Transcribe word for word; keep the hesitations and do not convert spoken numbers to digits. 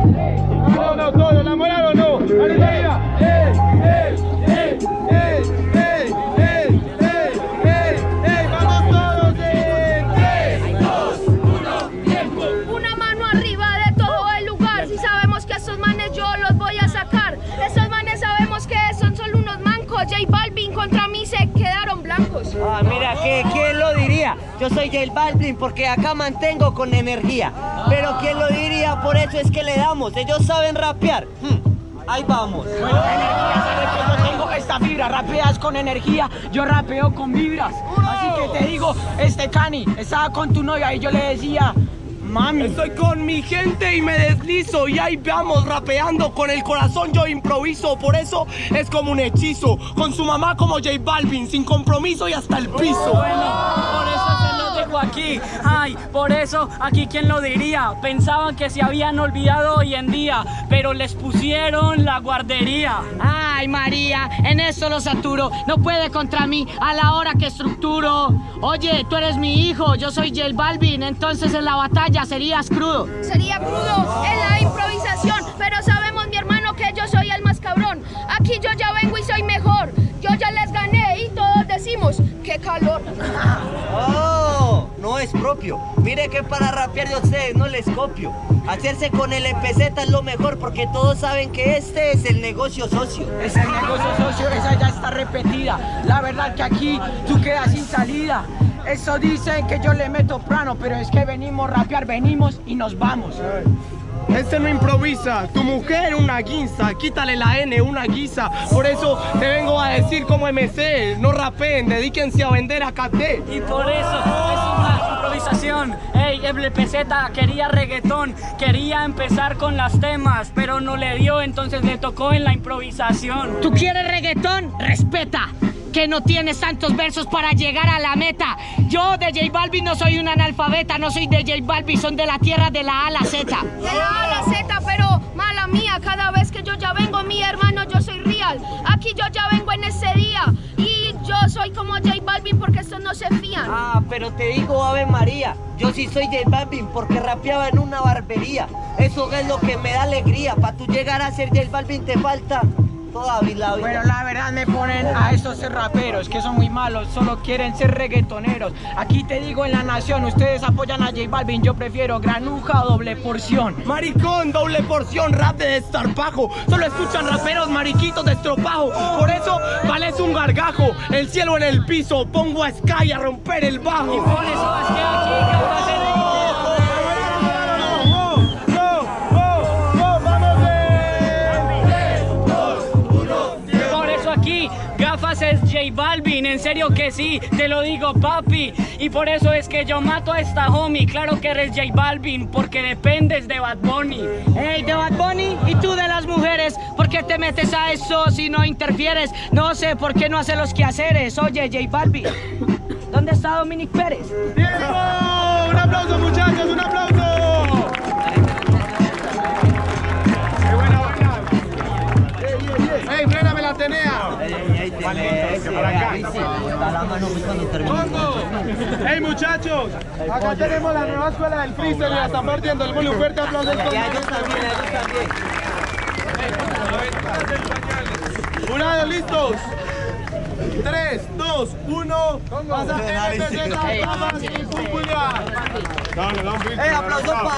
No, no, todo, la moral o no. Ahorita, mira. ¡Ey, ey, ey, ey, ey, ey, ey, ey, ey! ¡Vamos todos! ¡En tres, dos, uno, tiempo! Una mano arriba de todo el lugar. Si sabemos que estos manes yo los voy a sacar. Estos manes sabemos que son solo unos mancos. J Balvin contra mí se quedaron blancos. Ah, mira, que ¿quién lo diría? Yo soy J Balvin porque acá mantengo con energía. Pero ¿quién lo diría? Por eso es que le damos. Ellos saben rapear. Hmm, ahí vamos. Bueno, energía, sabes que yo tengo esta fibra. Rapeas con energía, yo rapeo con vibras. Así que te digo, este Cani estaba con tu novia y yo le decía: mami, estoy con mi gente y me deslizo y ahí vamos rapeando con el corazón, yo improviso, por eso es como un hechizo, con su mamá como J Balvin, sin compromiso y hasta el piso. Bueno, por eso se los dejo aquí. Ay, por eso aquí quién lo diría. Pensaban que se habían olvidado hoy en día, pero les pusieron la guardería. ay María, en esto lo saturo. No puede contra mí a la hora que estructuro. Oye, tú eres mi hijo, yo soy J Balvin, entonces en la batalla serías crudo. Sería crudo en la improvisación, pero sabemos, mi hermano, que yo soy el más cabrón. Aquí yo ya vengo y soy mejor. Yo ya les gané y todos decimos: ¡qué calor! Oh, no es propio. Mire que para rapear de ustedes no les copio. Hacerse con el M P Z es lo mejor porque todos saben que este es el negocio socio. Es el negocio socio, esa ya está repetida. La verdad que aquí tú quedas sin salida. Eso dicen que yo le meto plano, pero es que venimos a rapear, venimos y nos vamos. Este no improvisa, tu mujer una guinza, quítale la N, una guisa. Por eso te vengo a decir como M C, no rapeen, dedíquense a vender a K T. Y por eso es una improvisación. Ey, M P Z quería reggaetón, quería empezar con las temas, pero no le dio, entonces le tocó en la improvisación. ¿Tú quieres reggaetón? Respeta que no tienes tantos versos para llegar a la meta. Yo de J Balvin no soy un analfabeta, no soy de J Balvin, son de la tierra de la A a la Z. De la A a la Z, pero mala mía, cada vez que yo ya vengo, mi hermano, yo soy real. Aquí yo ya vengo en ese día y yo soy como J Balvin porque estos no se fían. Ah, pero te digo, Ave María, yo sí soy J Balvin porque rapeaba en una barbería. Eso es lo que me da alegría. Para tú llegar a ser J Balvin te falta toda la vida. Bueno, la verdad me ponen a esos raperos que son muy malos, solo quieren ser reggaetoneros. Aquí te digo, en la nación, ustedes apoyan a J Balvin, yo prefiero granuja o doble porción. Maricón, doble porción, rap de destarpajo. Solo escuchan raperos mariquitos de estropajo. Por eso vales un gargajo. El cielo en el piso, pongo a Sky a romper el bajo. Y por eso es que aquí capaz en Gafas es J Balvin, en serio que sí, te lo digo papi. Y por eso es que yo mato a esta homie. Claro que eres J Balvin, porque dependes de Bad Bunny. Hey, de Bad Bunny, y tú de las mujeres, ¿por qué te metes a eso si no interfieres? No sé por qué no hace los quehaceres. Oye, J Balvin, ¿dónde está Dominic Pérez? ¡Tiempo! ¡Un aplauso, muchachos! ¡Un aplauso! ¡Qué buena, buena! ¡Ey, fréname la Atenea! ¡Hey, muchachos! Acá tenemos la nueva escuela del freestyle y la están partiendo. El muy fuerte aplauso. Jurados, listos. tres, dos, uno. Pasa M P Z, vamos y Julia. ¡Eh, aplausos para